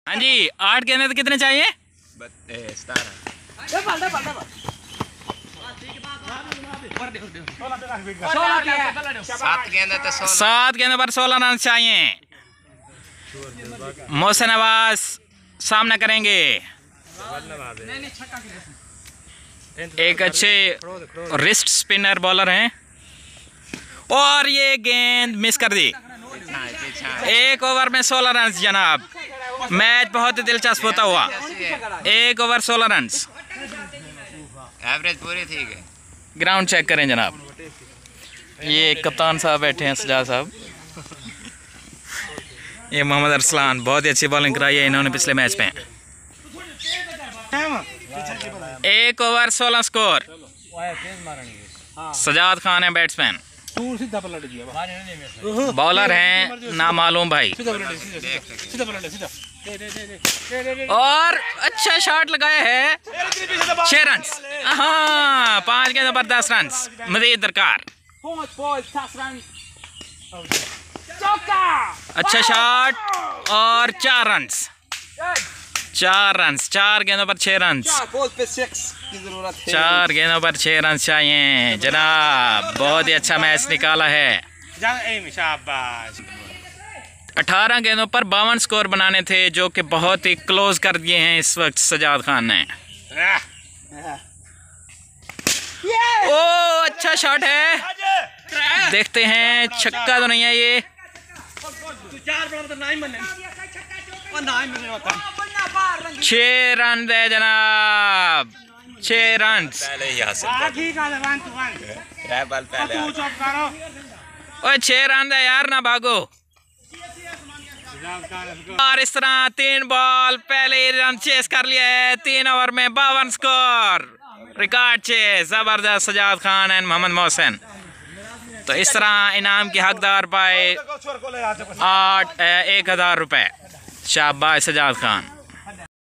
हाँ जी, 8 गेंद तो कितने चाहिए? 7 गेंदों पर 16 रन चाहिए। मोहसिन नवाज सामना करेंगे। एक अच्छे रिस्ट स्पिनर बॉलर हैं और ये गेंद मिस कर दी। 1 ओवर में 16 रन जनाब। मैच बहुत ही दिलचस्प होता हुआ। 1 ओवर 16 रन। एवरेज पूरी ठीक है। ग्राउंड चेक करें जनाब। ये कप्तान साहब बैठे हैं, सजाद साहब। ये मोहम्मद अरसलान, बहुत ही अच्छी बॉलिंग कराई है इन्होंने पिछले मैच में। 1 ओवर 16 स्कोर। सजाद खान है बैट्समैन, बॉलर हैं नामालूम भाई। और अच्छा शॉट लगाया है। 6 रन। हाँ, 5 गेंदों पर 10 रन मजीद दरकार। अच्छा शॉट और 4 रन। 4 गेंदों पर 6 रन। 4 गेंदों पर 6 रन चाहिए जनाब। बहुत ही अच्छा मैच निकाला है। 18 गेंदों पर 52 स्कोर बनाने थे, जो कि बहुत ही क्लोज कर दिए हैं इस वक्त सजाद खान ने। ओ अच्छा शॉट है। देखते हैं, छक्का तो नहीं है ये। 6 रन दे जनाब। 6 रन। ओए 6 रन दे यार, ना भागो। और इस तरह 3 बॉल पहले ही रन चेस कर लिया है। 3 ओवर में 52 स्कोर। रिकॉर्ड चेस जबरदस्त सजाद खान एंड मोहम्मद मोहसिन। तो इस तरह इनाम के हकदार पाए 1000 रुपए। शाबाश सजाद खान।